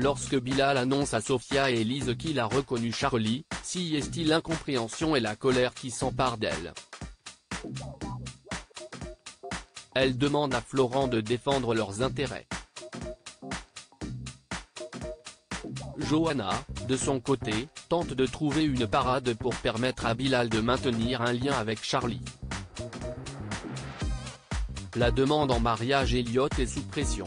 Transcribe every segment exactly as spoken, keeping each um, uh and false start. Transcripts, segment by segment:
Lorsque Bilal annonce à Sophia et Elise qu'il a reconnu Charlie, s'y est-il l'incompréhension et la colère qui s'emparent d'elle. Elle demande à Florent de défendre leurs intérêts. Johanna, de son côté, tente de trouver une parade pour permettre à Bilal de maintenir un lien avec Charlie. La demande en mariage Elliot est sous pression.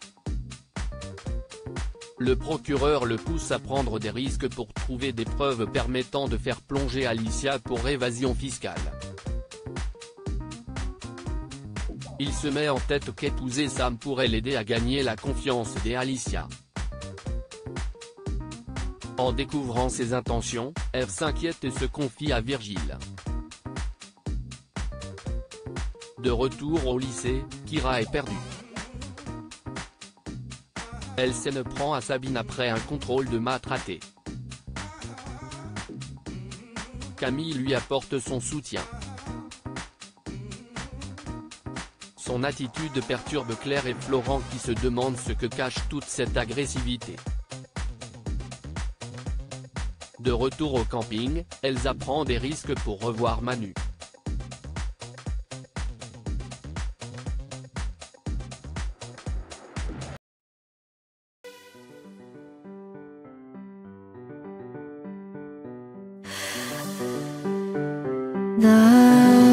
Le procureur le pousse à prendre des risques pour trouver des preuves permettant de faire plonger Alicia pour évasion fiscale. Il se met en tête qu'épouser Sam pourrait l'aider à gagner la confiance d'Alicia. En découvrant ses intentions, Eve s'inquiète et se confie à Virgile. De retour au lycée, Kira est perdue. Elle s'en prend à Sabine après un contrôle de maths raté. Camille lui apporte son soutien. Son attitude perturbe Claire et Florent qui se demandent ce que cache toute cette agressivité. De retour au camping, Elsa prend des risques pour revoir Manu. 나